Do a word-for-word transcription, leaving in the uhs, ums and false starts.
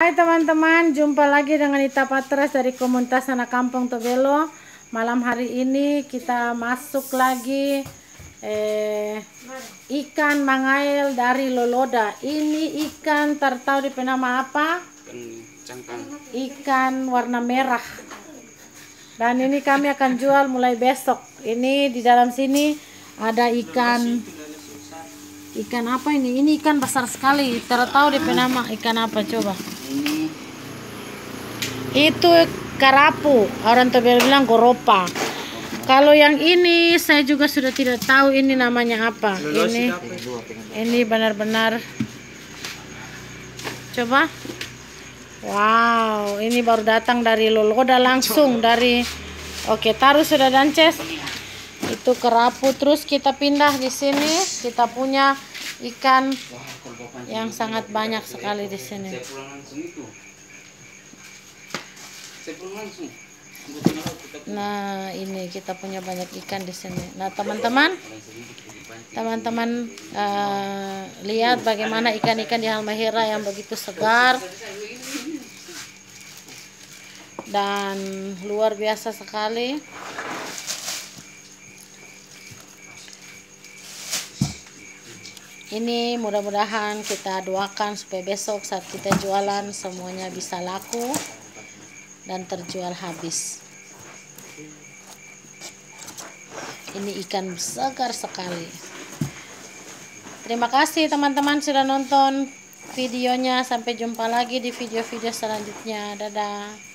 Hai teman-teman, jumpa lagi dengan Ita Patras dari komunitas anak kampung Tobelo. Malam hari ini kita masuk lagi eh, ikan mangail dari Loloda. Ini ikan tertahu di nama apa? Ikan warna merah. Dan ini kami akan jual mulai besok. Ini di dalam sini ada ikan ikan apa ini? Ini ikan besar sekali. Tertahu di nama ikan apa coba? Itu karapu, orang Tobelo bilang goropa. Kalau yang ini saya juga sudah tidak tahu ini namanya apa. Ini ini benar-benar coba. Wow, ini baru datang dari Loloda langsung dari. Oke, taruh sudah dances. Itu kerapu, terus kita pindah di sini. Kita punya ikan yang sangat banyak sekali di sini. Nah, ini kita punya banyak ikan di sini. Nah, teman-teman, teman-teman uh, lihat bagaimana ikan-ikan di Halmahera yang begitu segar dan luar biasa sekali. Ini mudah-mudahan kita doakan supaya besok saat kita jualan semuanya bisa laku dan terjual habis. Ini ikan segar sekali. Terima kasih teman-teman sudah nonton videonya. Sampai jumpa lagi di video-video selanjutnya. Dadah.